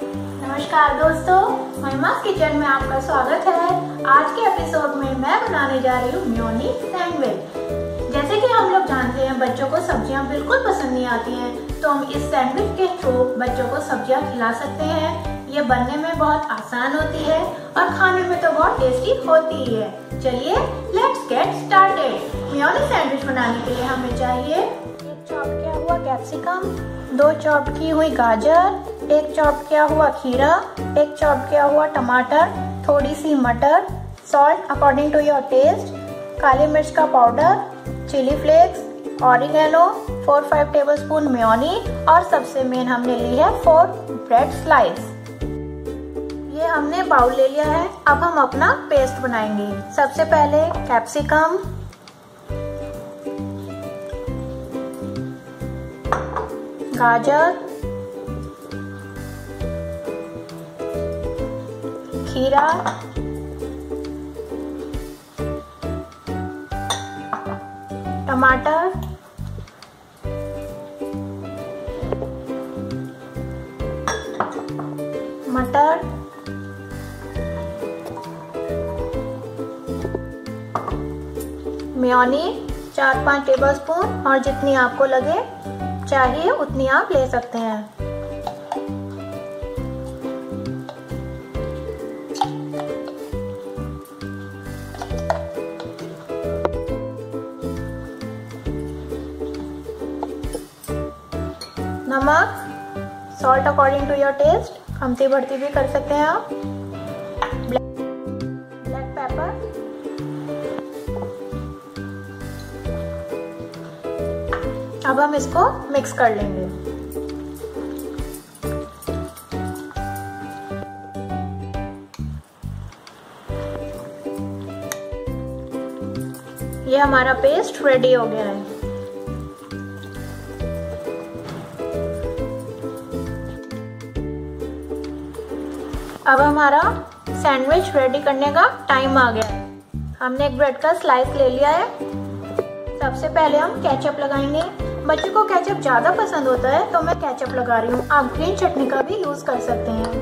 नमस्कार दोस्तों, महिमास किचन में आपका स्वागत है। आज के एपिसोड में मैं बनाने जा रही हूँ मेयोनीज सैंडविच। जैसे कि हम लोग जानते हैं बच्चों को सब्जियां बिल्कुल पसंद नहीं आती हैं, तो हम इस सैंडविच के थ्रू बच्चों को सब्जियां खिला सकते हैं। ये बनने में बहुत आसान होती है और खाने में तो बहुत टेस्टी होती ही है। चलिए let's get started. Mayonnaise sandwich बनाने के लिए हमें चाहिए एक चॉप किया हुआ कैप्सिकम, 2 चॉप की हुई गाजर, 1 चॉप किया हुआ खीरा, 1 चॉप किया हुआ टमाटर, थोड़ी सी मटर, salt according to your taste, काली मिर्च का powder, chilli flakes, oregano, 4-5 tablespoon mayonnaise और सबसे मेन हमने ली है 4 ब्रेड स्लाइस। ये हमने बाउल ले लिया है। अब हम अपना पेस्ट बनाएंगे। सबसे पहले कैप्सिकम, गाजर, खीरा, टमाटर, मटर, मेयोनीज 4-5 टेबलस्पून और जितनी आपको लगे चाहिए उतनी आप ले सकते हैं। नमक, salt according to your taste, कमती बढ़ती भी कर सकते हैं आप। ब्लैक पेपर, अब हम इसको मिक्स कर लेंगे। ये हमारा पेस्ट रेडी हो गया है। अब हमारा सैंडविच रेडी करने का टाइम आ गया है। हमने एक ब्रेड का स्लाइस ले लिया है। सबसे पहले हम केचप लगाएंगे। बच्चों को केचप ज़्यादा पसंद होता है तो मैं केचप लगा रही हूँ। आप ग्रीन चटनी का भी यूज़ कर सकते हैं।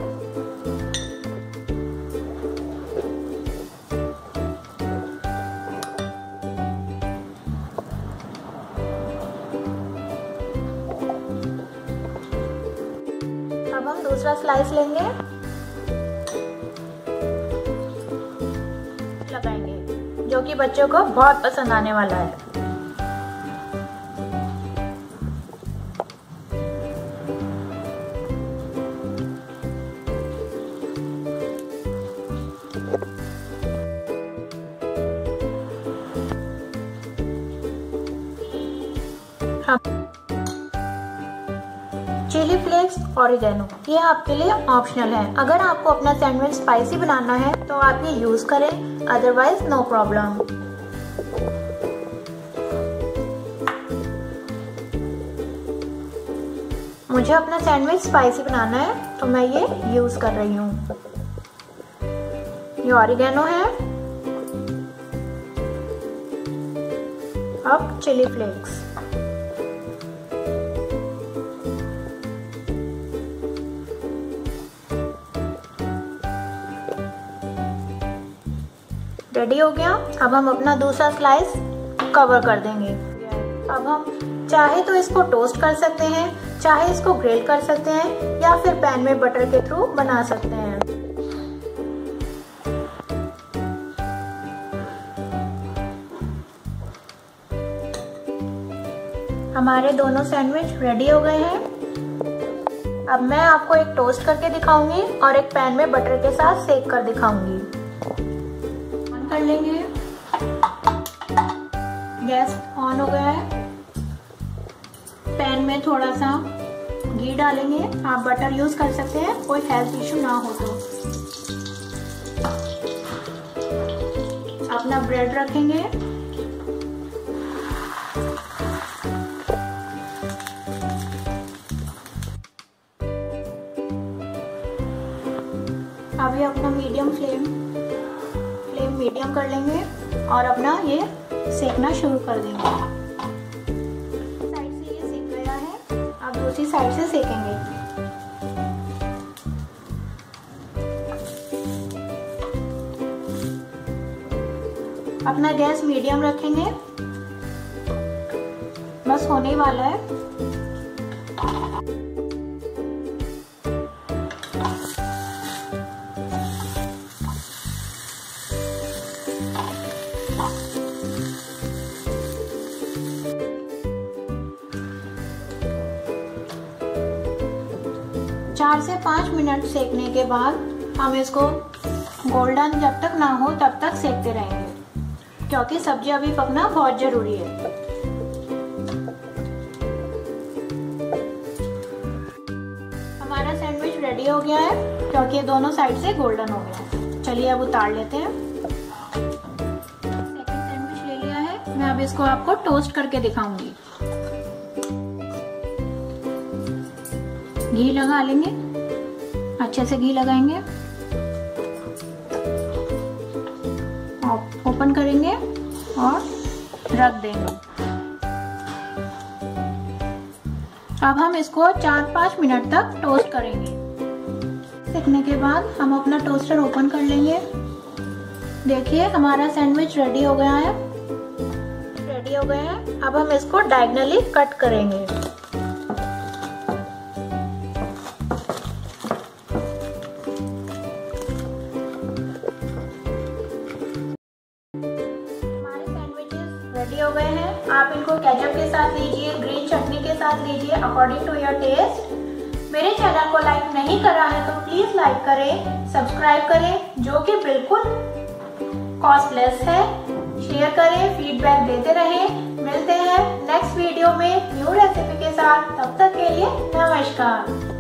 अब हम दूसरा स्लाइस लेंगे, लगाएंगे, जो कि बच्चों को बहुत पसंद आने वाला है। चिली फ्लेक्स, ऑरिगेनो, ये आपके लिए ऑप्शनल है। अगर आपको अपना सैंडविच स्पाइसी बनाना है तो आप ये यूज करें, अदरवाइज नो प्रॉब्लम। मुझे अपना सैंडविच स्पाइसी बनाना है तो मैं ये यूज कर रही हूँ। ये ऑरिगेनो है। अब चिली फ्लेक्स, रेडी हो गया। अब हम अपना दूसरा स्लाइस कवर कर देंगे। अब हम चाहे तो इसको टोस्ट कर सकते हैं, चाहे इसको ग्रिल कर सकते हैं या फिर पैन में बटर के थ्रू बना सकते हैं। हमारे दोनों सैंडविच रेडी हो गए हैं। अब मैं आपको एक टोस्ट करके दिखाऊंगी और एक पैन में बटर के साथ सेक कर दिखाऊंगी। कर लेंगे। गैस ऑन हो गया है। पैन में थोड़ा सा घी डालेंगे। आप बटर यूज कर सकते हैं, कोई हेल्थ इशू ना हो तो। अपना ब्रेड रखेंगे। अभी अपना फ्लेम मीडियम कर लेंगे और अपना ये सेकना शुरू कर देंगे। साइड से ये सेक गया है, अब दूसरी साइड से सेकेंगे। अपना गैस मीडियम रखेंगे, बस होने वाला है। चार से 5 मिनट सेकने के बाद हम इसको गोल्डन जब तक ना हो तब तक सेकते रहेंगे, क्योंकि सब्जी अभी पकना बहुत जरूरी है। हमारा सैंडविच रेडी हो गया है, क्योंकि दोनों साइड से गोल्डन हो गया। चलिए अब उतार लेते हैं। सेकंड सैंडविच ले लिया है, मैं अब इसको आपको टोस्ट करके दिखाऊंगी। घी लगा लेंगे, अच्छे से घी लगाएंगे, ओपन करेंगे और रख देंगे। अब हम इसको 4-5 मिनट तक टोस्ट करेंगे। सेकने के बाद हम अपना टोस्टर ओपन कर लेंगे। देखिए हमारा सैंडविच रेडी हो गया है। अब हम इसको डायगोनली कट करेंगे। रेडी हो गए हैं। आप इनको केचप के साथ लीजिए, ग्रीन चटनी के साथ लीजिए, अकॉर्डिंग टू योर टेस्ट। मेरे चैनल को लाइक नहीं करा है तो प्लीज लाइक करें, सब्सक्राइब करें, जो कि बिल्कुल कॉस्टलेस है। शेयर करें, फीडबैक देते रहें। मिलते हैं नेक्स्ट वीडियो में न्यू रेसिपी के साथ। तब तक के लिए नमस्कार।